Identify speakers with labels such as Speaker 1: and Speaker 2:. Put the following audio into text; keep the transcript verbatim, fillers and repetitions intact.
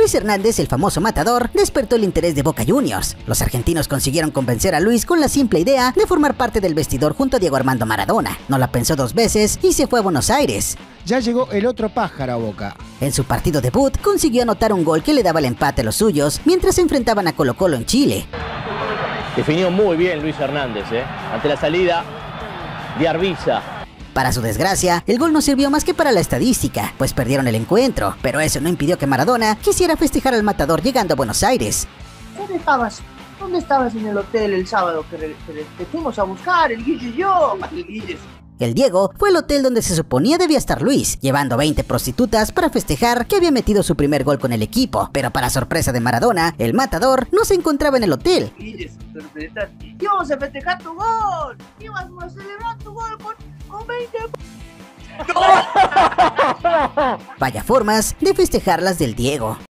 Speaker 1: Luis Hernández, el famoso matador, despertó el interés de Boca Juniors. Los argentinos consiguieron convencer a Luis con la simple idea de formar parte del vestidor junto a Diego Armando Maradona. No la pensó dos veces y se fue a Buenos Aires.
Speaker 2: Ya llegó el otro pájaro a Boca.
Speaker 1: En su partido debut consiguió anotar un gol que le daba el empate a los suyos mientras se enfrentaban a Colo Colo en Chile.
Speaker 3: Definió muy bien Luis Hernández, ¿eh? Ante la salida de Arbiza.
Speaker 1: Para su desgracia, el gol no sirvió más que para la estadística, pues perdieron el encuentro, pero eso no impidió que Maradona quisiera festejar al matador llegando a Buenos Aires.
Speaker 4: ¿Dónde estabas? ¿Dónde estabas en el hotel el sábado que, re, que, que fuimos a buscar, el Guille y yo? El Guille.
Speaker 1: El Diego fue el hotel donde se suponía debía estar Luis, llevando veinte prostitutas para festejar que había metido su primer gol con el equipo, pero para sorpresa de Maradona, el matador no se encontraba en el hotel.
Speaker 4: Íbamos a festejar tu gol, íbamos a celebrar tu gol con, con veinte...
Speaker 1: Vaya formas de festejar las del Diego.